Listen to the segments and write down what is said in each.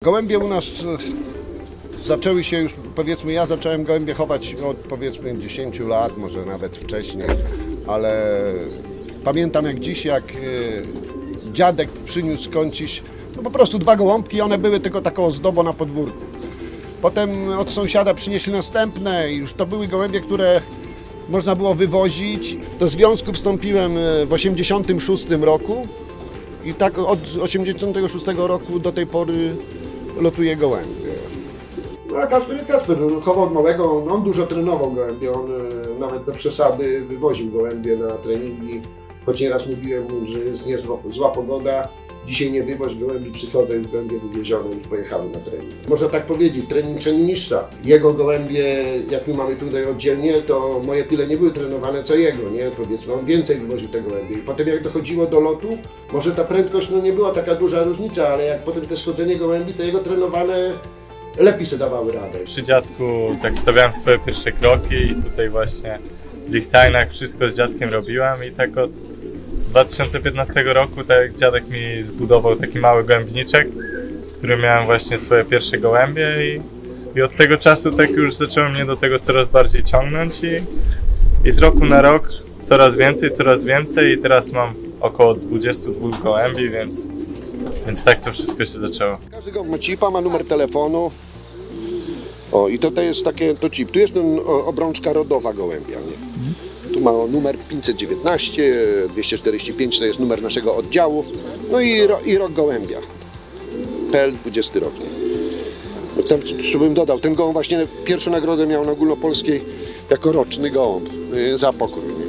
Gołębie u nas zaczęły się już, powiedzmy, ja zacząłem gołębie chować od powiedzmy 10 lat, może nawet wcześniej, ale pamiętam jak dziś, jak dziadek przyniósł skądś, no po prostu 2 gołąbki, one były tylko taką ozdobą na podwórku. Potem od sąsiada przynieśli następne i już to były gołębie, które można było wywozić. Do związku wstąpiłem w 1986 roku i tak od 1986 roku do tej pory lotuję gołębie. No a Kasper chował od małego, on dużo trenował gołębie, on nawet do przesady wywoził gołębie na treningi. Choć nieraz mówiłem mu, że jest zła pogoda, dzisiaj nie wywoź gołębi, przychodzę, już gołębie wywiezione, już pojechały na trening. Można tak powiedzieć, trening czyni mistrza. Jego gołębie, jak my mamy tutaj oddzielnie, to moje tyle nie były trenowane co jego, nie? Powiedzmy, on więcej wywoził te gołębie. I potem jak dochodziło do lotu, może ta prędkość no nie była taka duża różnica, ale jak potem te schodzenie gołębi, to jego trenowane lepiej sobie dawały radę. Przy dziadku tak stawiałem swoje pierwsze kroki i tutaj właśnie w Lichtajnach wszystko z dziadkiem robiłem i tak od 2015 roku tak dziadek mi zbudował taki mały gołębniczek, w którym miałem właśnie swoje pierwsze gołębie i od tego czasu tak już zacząłem mnie do tego coraz bardziej ciągnąć i z roku na rok coraz więcej i teraz mam około 22 gołębi, więc tak to wszystko się zaczęło. Każdy gołąb ma chipa, ma numer telefonu. O, i to jest takie, to chip. Tu jest ten obrączka rodowa gołębia, nie? Tu ma numer 519, 245 to jest numer naszego oddziału. No i rok gołębia. PL 20 rok. No tam, co bym dodał, ten gołąb właśnie pierwszą nagrodę miał na ogólnopolskiej jako roczny gołąb za pokój. Nie?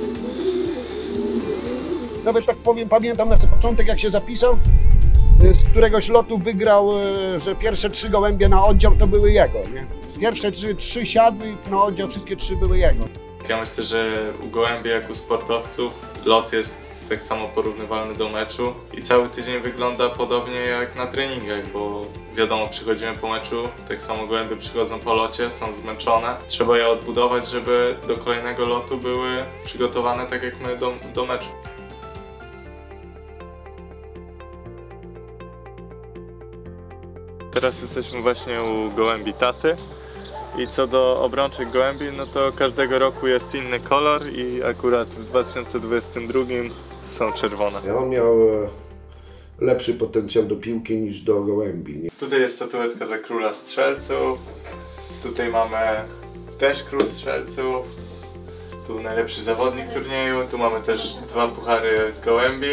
Nawet tak powiem, pamiętam na początek jak się zapisał, z któregoś lotu wygrał, że pierwsze 3 gołębie na oddział to były jego, nie? Pierwsze 3 siadły i na oddział wszystkie 3 były jego. Ja myślę, że u gołębi jak u sportowców lot jest tak samo porównywalny do meczu i cały tydzień wygląda podobnie jak na treningach, bo wiadomo, przychodzimy po meczu, tak samo gołębie przychodzą po locie, są zmęczone. Trzeba je odbudować, żeby do kolejnego lotu były przygotowane tak jak my do meczu. Teraz jesteśmy właśnie u gołębi taty i co do obrączek gołębi, no to każdego roku jest inny kolor i akurat w 2022 są czerwone. On miał lepszy potencjał do piłki niż do gołębi. Nie? Tutaj jest statuetka za króla strzelców, tutaj mamy też król strzelców, tu najlepszy zawodnik turnieju, tu mamy też 2 puchary z gołębi,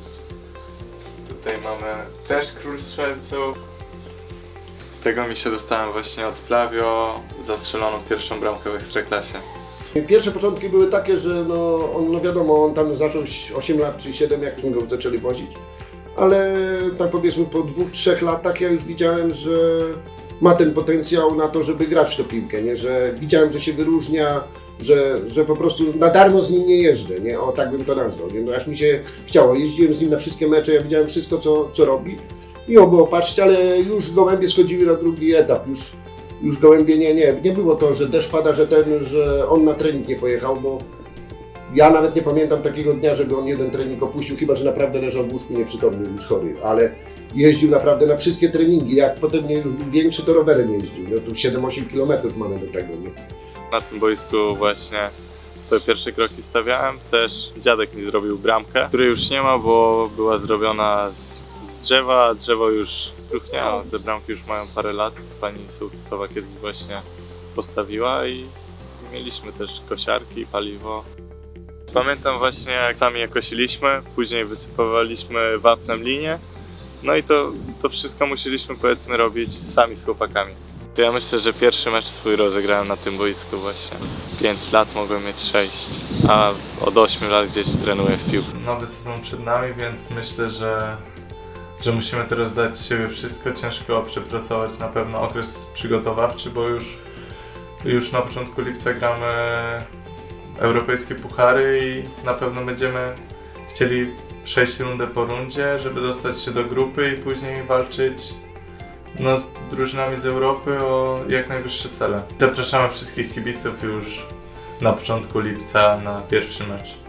tutaj mamy też król strzelców. Tego mi się dostałem właśnie od Flavio, zastrzeloną pierwszą bramkę w Ekstraklasie. Pierwsze początki były takie, że no wiadomo, on tam zaczął 8 lat czy 7, jak go zaczęli wozić. Ale tak powiedzmy po 2-3 latach ja już widziałem, że ma ten potencjał na to, żeby grać w tę piłkę, nie? Że widziałem, że się wyróżnia, że po prostu na darmo z nim nie jeżdżę, nie? O, tak bym to nazwał. Nie? No, aż mi się chciało, jeździłem z nim na wszystkie mecze, ja widziałem wszystko, co robi. Miło było patrzeć, ale już gołębie schodziły na drugi etap, już gołębie nie było to, że deszcz pada, że on na trening nie pojechał, bo ja nawet nie pamiętam takiego dnia, żeby on jeden trening opuścił, chyba że naprawdę leżał w łóżku nieprzytomny, już chory, ale jeździł naprawdę na wszystkie treningi, jak potem już był większy, to rowerem jeździł, no tu 7-8 km mamy do tego. Nie? Na tym boisku właśnie swoje pierwsze kroki stawiałem, też dziadek mi zrobił bramkę, której już nie ma, bo była zrobiona z drzewa, drzewo już spróchniało, te bramki już mają parę lat, pani sołtysowa kiedyś właśnie postawiła i mieliśmy też kosiarki, paliwo. Pamiętam właśnie jak sami je kosiliśmy, później wysypywaliśmy wapnem linię, no i to wszystko musieliśmy powiedzmy robić sami z chłopakami. Ja myślę, że pierwszy mecz swój rozegrałem na tym boisku właśnie. Z 5 lat mogłem mieć 6, a od 8 lat gdzieś trenuję w piłkę. Nowy sezon przed nami, więc myślę, że musimy teraz dać z siebie wszystko. Ciężko przepracować na pewno okres przygotowawczy, bo już na początku lipca gramy europejskie puchary i na pewno będziemy chcieli przejść rundę po rundzie, żeby dostać się do grupy i później walczyć z drużynami z Europy o jak najwyższe cele. Zapraszamy wszystkich kibiców już na początku lipca na pierwszy mecz.